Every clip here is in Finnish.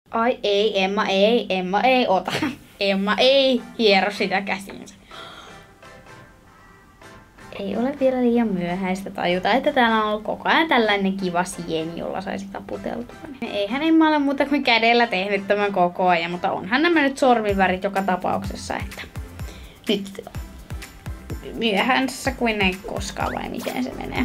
Ai ei, Emma ei ota. Emma ei hiero sitä käsinsä. Ei ole vielä liian myöhäistä tajuta, että täällä on ollut koko ajan tällainen kiva sieni, jolla saisi taputeltua. Eihän Emma ole muuta kuin kädellä tehnyt tämän koko ajan, mutta onhan nämä nyt sormivärit joka tapauksessa, että nyt myöhässä kuin ei koskaan vai miten se menee.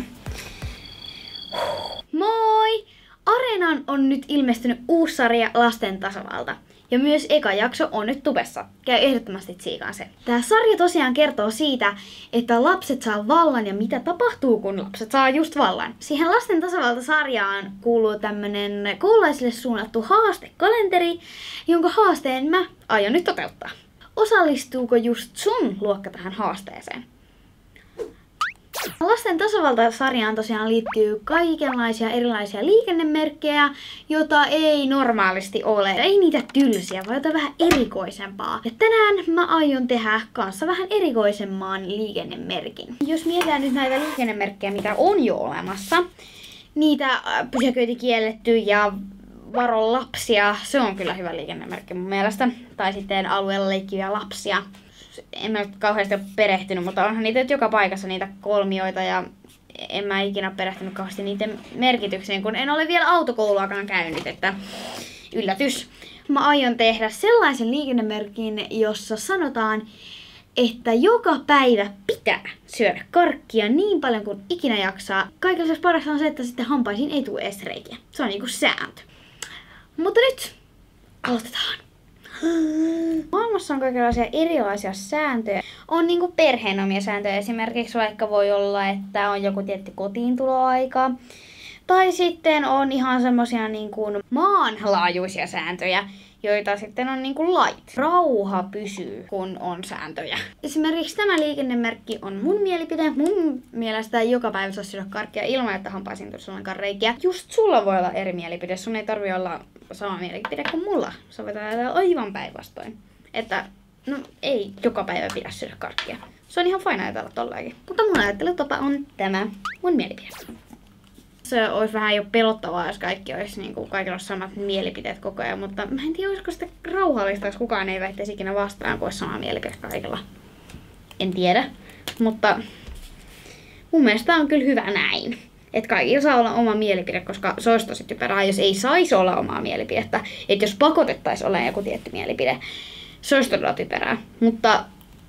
Moi! Areenaan on nyt ilmestynyt uusi sarja Lasten tasavalta. Ja myös eka jakso on nyt tubessa. Käy ehdottomasti tsiikaan se. Tää sarja tosiaan kertoo siitä, että lapset saa vallan ja mitä tapahtuu, kun lapset saa just vallan. Siihen Lasten tasavalta-sarjaan kuuluu tämmönen koululaisille suunnattu haastekalenteri, jonka haasteen mä aion nyt toteuttaa. Osallistuuko just sun luokka tähän haasteeseen? Lasten tasavalta-sarjaan tosiaan liittyy kaikenlaisia erilaisia liikennemerkkejä, jota ei normaalisti ole. Ei niitä tylsiä, vaan jotain vähän erikoisempaa. Ja tänään mä aion tehdä kanssa vähän erikoisemman liikennemerkin. Jos mietitään nyt näitä liikennemerkkejä, mitä on jo olemassa, niitä pysäköinti kielletty ja varo lapsia, se on kyllä hyvä liikennemerkki mun mielestä. Tai sitten alueella leikkiviä lapsia. En mä nyt kauheasti ole perehtynyt, mutta onhan niitä joka paikassa niitä kolmioita ja en mä ikinä perehtynyt kauheasti niiden merkitykseen, kun en ole vielä autokouluakaan käynyt, että yllätys. Mä aion tehdä sellaisen liikennemerkin, jossa sanotaan, että joka päivä pitää syödä karkkia niin paljon kuin ikinä jaksaa. Kaikilla parasta on se, että sitten hampaisiin ei tule edes reikiä. Se on niinku sääntö. Mutta nyt aloitetaan. Maailmassa on kaikenlaisia erilaisia sääntöjä. On niinku perheen omia sääntöjä. Esimerkiksi vaikka voi olla, että on joku tietty kotiintuloaika. Tai sitten on ihan semmosia niinku maanlaajuisia sääntöjä, joita sitten on niinku lait. Rauha pysyy, kun on sääntöjä. Esimerkiksi tämä liikennemerkki on mun mielipide. Mun mielestä joka päivä saa syödä karkkia ilman, että hampaisiin tulisi ollenkaan reikiä. Just sulla voi olla eri mielipide. Sun ei tarvi olla sama mielipide kuin mulla. Sä voit ajatella aivan päinvastoin. Että no ei joka päivä pidä syödä karkkia. Se on ihan fine ajatella tollakin. Mutta mun ajattelutapa on tämä mun mielipide. Se olisi vähän jo pelottavaa, jos kaikki olisi niinku, kaikilla olisi samat mielipiteet koko ajan, mutta mä en tiedä, olisiko sitä rauhallista, jos kukaan ei väittäisi ikinä vastaan, kun olisi sama mielipide kaikilla. En tiedä, mutta mun mielestä on kyllä hyvä näin. Että kaikilla saa olla oma mielipide, koska se olisi tosi typerää, jos ei saisi olla omaa mielipidettä. Että jos pakotettaisiin olemaan joku tietty mielipide, se olisi todella typerää. Mutta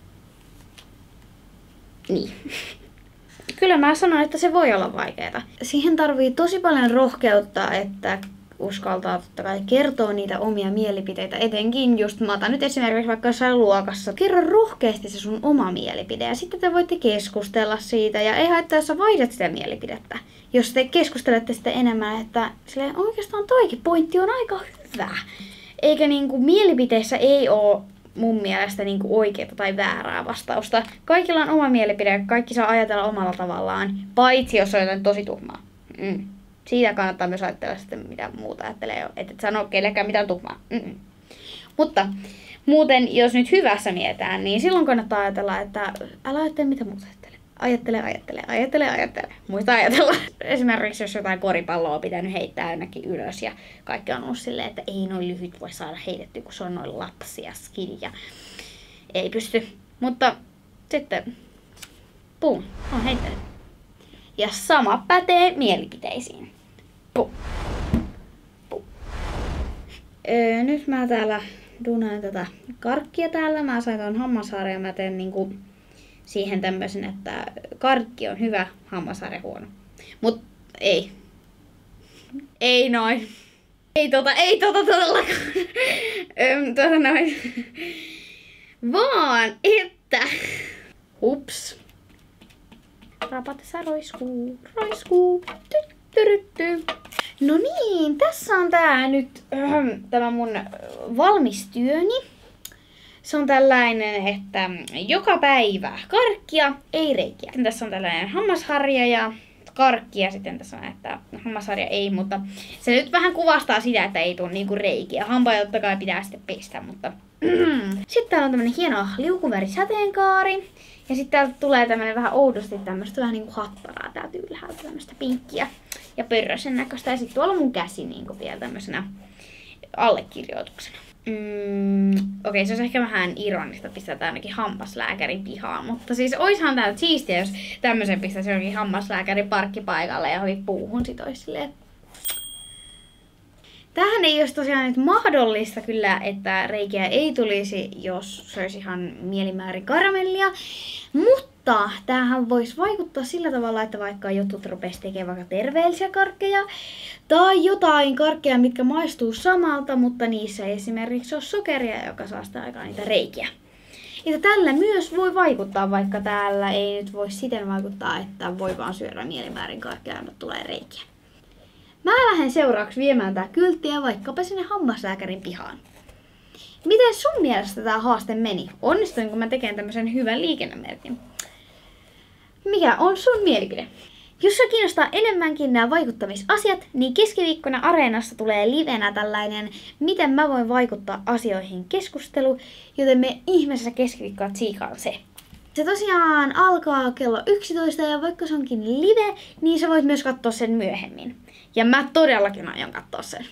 niin. Kyllä mä sanon, että se voi olla vaikeaa. Siihen tarvii tosi paljon rohkeutta, että uskaltaa totta kai kertoa niitä omia mielipiteitä. Etenkin just mä otan nyt esimerkiksi vaikka jossain luokassa. Kerro rohkeasti se sun oma mielipide ja sitten te voitte keskustella siitä. Ja ei haittaa, jos sä vaihdat sitä mielipidettä. Jos te keskustelette sitä enemmän, että silleen, oikeastaan toikin pointti on aika hyvä. Eikä niinku mielipiteissä ei oo mun mielestä niinku oikeaa tai väärää vastausta. Kaikilla on oma mielipide ja kaikki saa ajatella omalla tavallaan, paitsi jos on jotain tosi tuhmaa. Siitä kannattaa myös ajatella sitten, mitä muuta ajattelee, et sano kellekään mitään tuhmaa. Mutta muuten, jos nyt hyvässä mietään, niin silloin kannattaa ajatella, että älä ajattele mitä muuta ajattelee. Ajattele. Muista ajatella. Esimerkiksi jos jotain koripalloa on pitänyt heittää ainakin ylös ja kaikki on ollut silleen, että ei noin lyhyt voi saada heitetty, kun se on noin lapsia skidja. Ei pysty. Mutta sitten, pum, on heittänyt. Ja sama pätee mielipiteisiin. Pum. Nyt mä täällä duunaan tätä karkkia täällä. Mä sain ton hammasharjan ja mä teen niinku siihen tämmösen, että karkki on hyvä, hammasharja huono. Mut ei. Ei noin. Ei todellakaan. Noin. Vaan että. Hups. Rapatessa roiskuu. No niin, tässä on tää nyt tämä mun valmis työni. Se on tällainen, että joka päivä karkkia, ei reikiä. Tässä on tällainen hammasharja ja karkkia. Sitten tässä on, että hammasharja ei, mutta se nyt vähän kuvastaa sitä, että ei tule niinku reikiä. Hampaita totta kai pitää sitten pestä, mutta sitten täällä on tämmönen hieno liukuvärisateenkaari. Ja sitten täältä tulee tämmönen vähän oudosti tämmöstä vähän niinku hattaraa täältä ylhäältä, tämmöstä pinkkiä ja pörrösen näköistä. Ja sitten tuolla on mun käsi niinku vielä tämmösenä allekirjoituksena. Okei, se olisi ehkä vähän ironista pistää ainakin hammaslääkärin pihaan, mutta siis oishan tää siistiä, jos tämmösen pistäisi jonkin hammaslääkärin parkkipaikalle ja johonkin puuhun sit ois silleen. Tähän ei olisi tosiaan nyt mahdollista kyllä, että reikiä ei tulisi, jos se olisi ihan mielimäärin karamellia, mutta tämähän voisi vaikuttaa sillä tavalla, että vaikka jotkut rupesi tekemään vaikka terveellisiä karkkeja, tai jotain karkkeja, mitkä maistuu samalta, mutta niissä ei esimerkiksi ole sokeria, joka saa sitä aikaan niitä reikiä. Ja tällä myös voi vaikuttaa, vaikka täällä ei nyt voi siten vaikuttaa, että voi vaan syödä mielimäärin karkkeja, mutta tulee reikiä. Mä lähden seuraavaksi viemään tää kylttiä vaikkapa sinne hammaslääkärin pihaan. Miten sun mielestä tää haaste meni? Onnistuinko mä tekemään tämmösen hyvän liikennemerkin? Mikä on sun mielipide? Jos sua kiinnostaa enemmänkin nämä vaikuttamisasiat, niin keskiviikkona Areenassa tulee livenä tällainen miten mä voin vaikuttaa asioihin keskustelu, joten me ihmeessä keskiviikkona tsiikaan se. Se tosiaan alkaa kello 11 ja vaikka se onkin live, niin sä voit myös katsoa sen myöhemmin. Ja mä todellakin aion katsoa sen.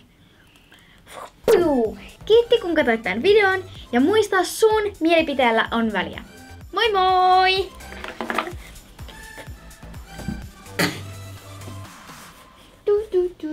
Kiitti kun katsoit tämän videon ja muista sun mielipiteellä on väliä. Moi moi!